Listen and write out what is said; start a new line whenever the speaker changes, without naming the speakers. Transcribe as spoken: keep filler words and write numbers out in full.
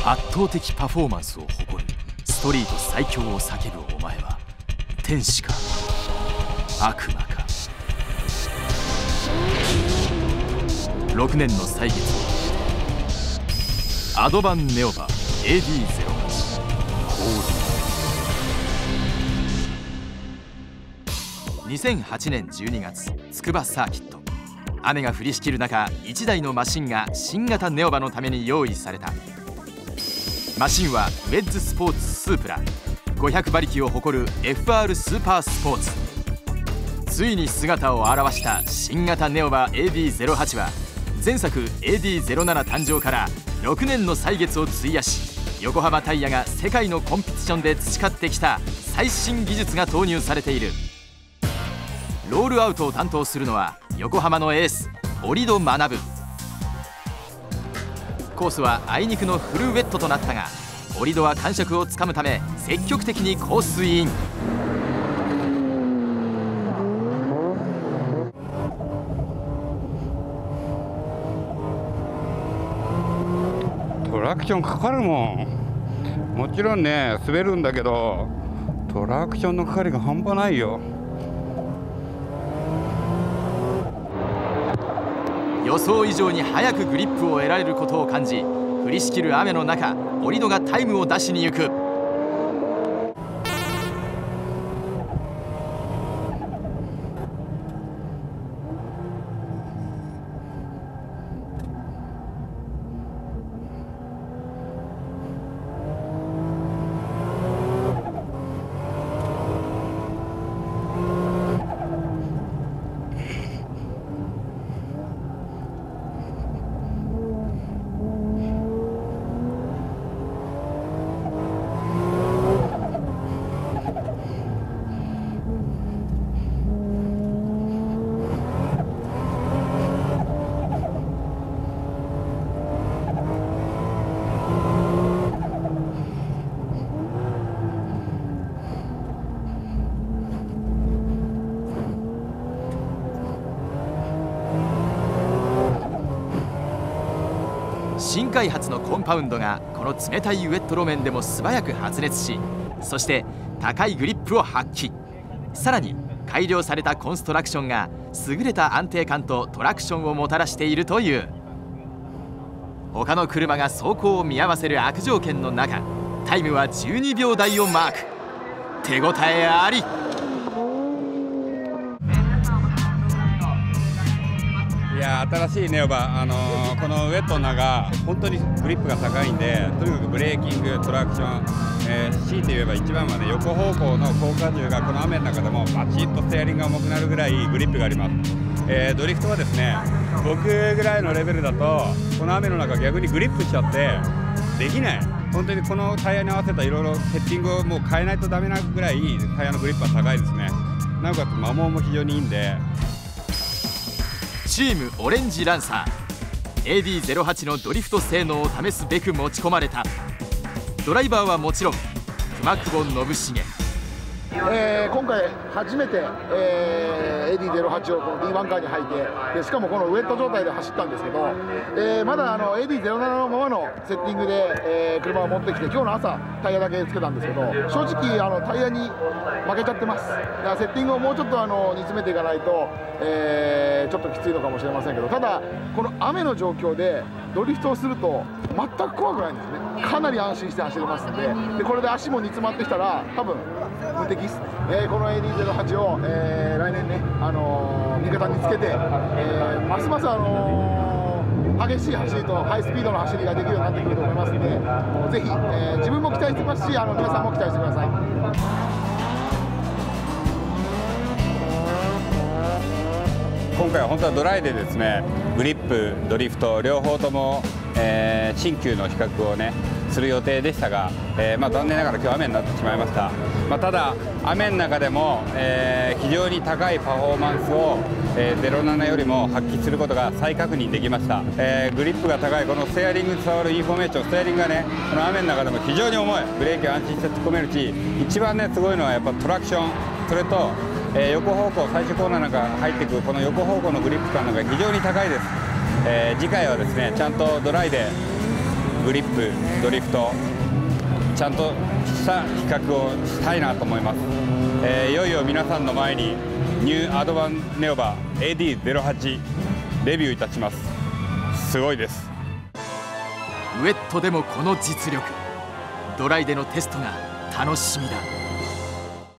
圧倒的パフォーマンスを誇るストリート最強を叫ぶお前は天使か悪魔か。ろくねんの歳月をアドバンネオバ エーディーゼロはち にせんはちねんじゅうにがつ、筑波サーキット。雨が降りしきる中、いちだいのマシンが新型ネオバのために用意された。マシンはウェッズスポーツスープラごひゃくばりきを誇る エフアール スーパースポーツ。ついに姿を現した新型ネオバ エーディーゼロはち は前作 エーディーゼロなな 誕生からろくねんの歳月を費やし、横浜タイヤが世界のコンペティションで培ってきた最新技術が投入されている。ロールアウトを担当するのは横浜のエース折戸学。コースはあいにくのフルウェットとなったが、折戸は感触をつかむため積極的にコースイン。
トラクションかかるもん。もちろんね滑るんだけど、トラクションのかかりが半端ないよ。
予想以上に早くグリップを得られることを感じ、降りしきる雨の中、折戸がタイムを出しに行く。新開発のコンパウンドがこの冷たいウェット路面でも素早く発熱し、そして高いグリップを発揮。さらに改良されたコンストラクションが優れた安定感とトラクションをもたらしているという。他の車が走行を見合わせる悪条件の中、タイムはじゅうにびょうだいをマーク。手応えあり。
いや新しいネオバ、あのー、このウェットの中本当にグリップが高いんで、とにかくブレーキング、トラクション、えー、強いて言えば一番はね横方向の降荷重がこの雨の中でもバチッとステアリングが重くなるぐらいグリップがあります。えー、ドリフトはですね、僕ぐらいのレベルだとこの雨の中逆にグリップしちゃってできない。本当にこのタイヤに合わせたいろいろセッティングをもう変えないとダメなぐらいタイヤのグリップは高いですね。なおかつ摩耗も非常にいいんで。
チームオレンジランサー エーディーゼロはち のドリフト性能を試すべく持ち込まれた。ドライバーはもちろん熊久保信繁。
えー、今回初めて、えー、エーディーゼロはち をこの ディーワン カーに履いて、でしかもこのウェット状態で走ったんですけど、えー、まだあの エーディーゼロなな のままのセッティングで、えー、車を持ってきて今日の朝タイヤだけつけたんですけど、正直あのタイヤに負けちゃってます。だからセッティングをもうちょっとあの煮詰めていかないと、えー、ちょっときついのかもしれませんけど、ただこの雨の状況でドリフトをすると全く怖くないんですね。かなり安心して走れますんで、でこれで足も煮詰まってきたら多分無敵ですね。えー、この エーディーゼロはち を、えー、来年ね、あのー、味方につけて、えー、ますます、あのー、激しい走りとハイスピードの走りができるようになってくると思いますので、もうぜひ、えー、自分も期待してますし、あの皆さんも期待してください。
今回は本当はドライでですね、グリップ、ドリフト両方とも、えー、新旧の比較をねする予定でしたが、えーまあ、残念ながら今日雨になってしまいました。まあ、ただ雨の中でも、えー、非常に高いパフォーマンスを、えー、ゼロななよりも発揮することが再確認できました。えー、グリップが高いこのステアリングに伝わるインフォメーション、ステアリングがねこの雨の中でも非常に重い。ブレーキを安心して突っ込めるし、一番ねすごいのはやっぱトラクション、それと、えー、横方向、最終コーナーなんか入ってくるこの横方向のグリップ感なんか非常に高いです。えー、次回はですねちゃんとドライでグリップ、ドリフトちゃんとした比較をしたいなと思います。えー、いよいよ皆さんの前にニューアドバンネオバ エーディーゼロはち レビューいたします。すごいです。
ウェットでもこの実力、ドライでのテストが楽しみだ。